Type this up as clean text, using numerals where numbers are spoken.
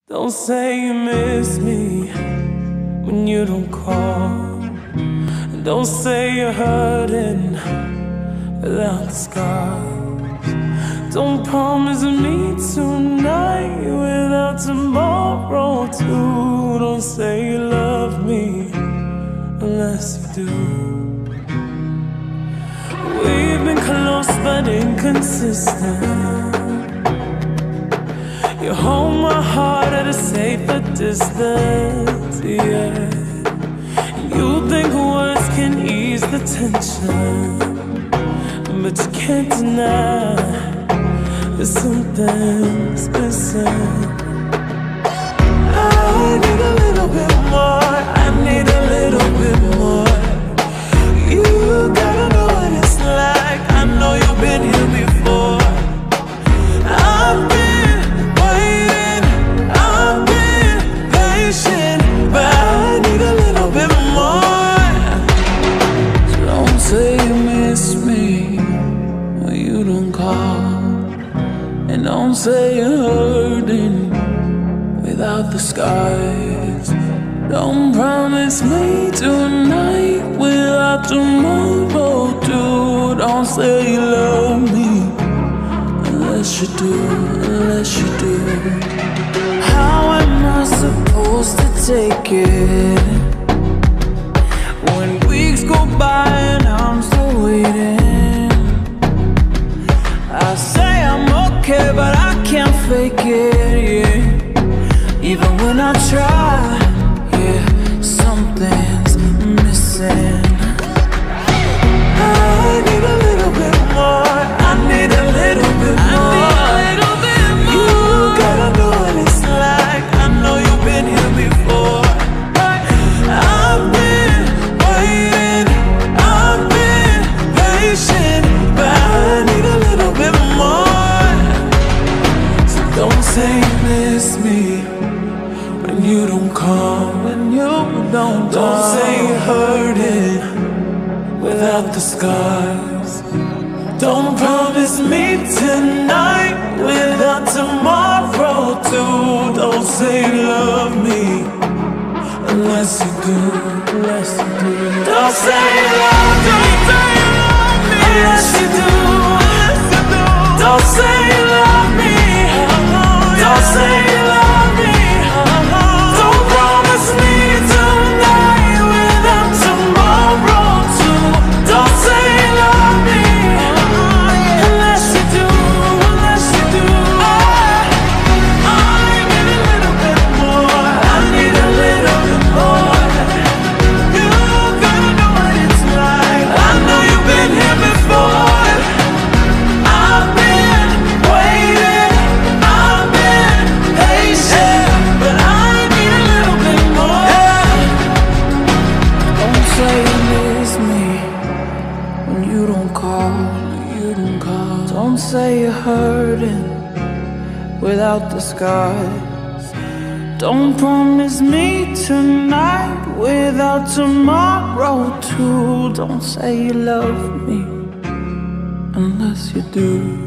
Don't say you miss me when you don't call. And don't say you're hurting without the scars. Don't promise me tonight without tomorrow too. Don't say you love me unless you do. We've been close but inconsistent. You hold my heart at a safer distance, yeah. You think words can ease the tension, but you can't deny that something's missing. I need a little bit more, I need a little bit more. You gotta know what it's like, I know you've been here before. I've been waiting, I've been patient, but I need a little bit more. So don't say you miss me when you don't call, and don't say you're hurting without the scars. Don't promise me tonight without tomorrow too. Don't say you love me unless you do, unless you do. How am I supposed to take it when weeks go by and I'm still waiting? I say I'm okay, but I can't fake it, yeah. Even when I try, yeah, something's missing. I need a little bit more, I need a little bit more. You gotta know what it's like, I know you've been here before. I've been waiting, I've been patient, but I need a little bit more. So don't say you miss me when you don't call, when you don't say you're hurting without the scars. Don't promise me tonight without tomorrow too. Don't say you love me unless you do, unless you do. Don't say you love me, unless you do, unless you do. Don't say you love me, don't say you love me. Don't promise me tonight without tomorrow too. Don't say you love me unless you do, unless you do. I need a little bit more, I need a little bit more. You gotta know what it's like, I know you've been here before. I've been waiting, I've been patient, but I need a little bit more. Don't say you miss me when you don't call, you don't call. Don't say you're hurting without the scars. Don't promise me tonight without tomorrow too. Don't say you love me unless you do.